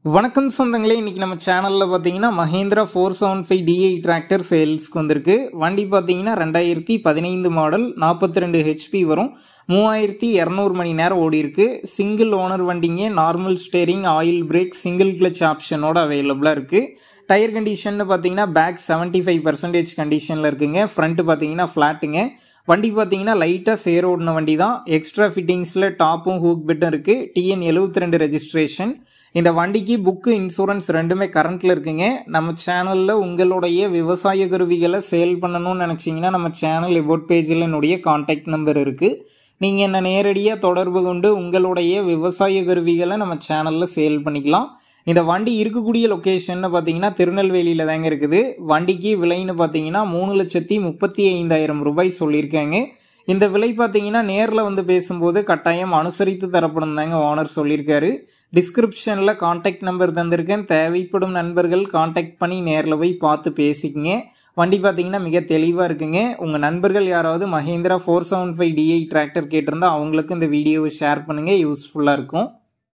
வணக்கம் சொந்தங்களே, இன்னைக்கு நம்ம சேனல்ல பாத்தீங்கன்னா மஹேந்திரா 475 DI டிராக்டர் சேல்ஸ்க்கு வந்திருக்கு. வண்டி பாத்தீங்கன்னா 2015 மாடல், 42 HP வரும், 3200 மணி நேரம் ஓடி இருக்கு. சிங்கிள் ஓனர் வண்டிங்க, normal steering, oil brake, single clutch ஆப்ஷனோட அவைலபிளா இருக்கு. டயர் கண்டிஷன் பாத்தீங்கன்னா பேக் 75% கண்டிஷன்ல இருக்குங்க. ஃப்ரண்ட் பாத்தீங்கன்னா ஃபிளாட்டுங்க. வண்டி பாத்தீங்கன்னா லைட்டா சேர் ஓடின வண்டி தான். எக்ஸ்ட்ரா ஃபிட்டிங்ஸ்ல டாப்பும் ஹூக் பெட்டும் இருக்கு. TN 72 registration. இந்த வண்டிக்கு புக்கு, இன்சூரன்ஸ் ரெண்டுமே கரண்ட்ல இருக்குங்க. நம்ம சேனல்ல உங்களுடைய விவசாய கருவிகளை சேல் பண்ணணும்னு நினைச்சீங்கன்னா நம்ம சேனல் எபோட் பேஜில் என்னுடைய கான்டாக்ட் நம்பர் இருக்கு. நீங்க என்ன நேரடியாக தொடர்பு கொண்டு உங்களுடைய விவசாய கருவிகளை நம்ம சேனல்ல சேல் பண்ணிக்கலாம். இந்த வண்டி இருக்கக்கூடிய லொக்கேஷன் பார்த்தீங்கன்னா திருநெல்வேலியில தாங்க இருக்குது. வண்டிக்கு விலைன்னு பார்த்தீங்கன்னா 3,35,000 ரூபாய் சொல்லியிருக்காங்க. இந்த விலை பார்த்தீங்கன்னா நேரில் வந்து பேசும்போது கட்டாயம் அனுசரித்து தரப்படும் தாங்க ஓனர் சொல்லியிருக்காரு. டிஸ்கிரிப்ஷனில் கான்டாக்ட் நம்பர் தந்திருக்கேன். தேவைப்படும் நண்பர்கள் கான்டாக்ட் பண்ணி நேரில் போய் பார்த்து பேசிக்கங்க. வண்டி பார்த்தீங்கன்னா மிக தெளிவாக இருக்குங்க. உங்கள் நண்பர்கள் யாராவது மஹேந்திரா 475 DI டிராக்டர் கேட்டிருந்தா அவங்களுக்கு இந்த வீடியோவை ஷேர் பண்ணுங்கள், யூஸ்ஃபுல்லாக இருக்கும்.